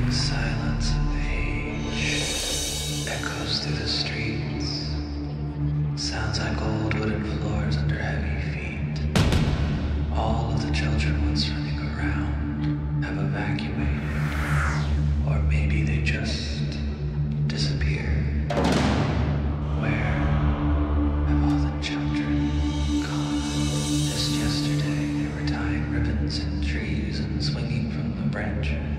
Silence of age echoes through the streets. Sounds like old wooden floors under heavy feet. All of the children once running around have evacuated. Or maybe they just disappeared. Where have all the children gone? Just yesterday they were tying ribbons in trees and swinging from the branches.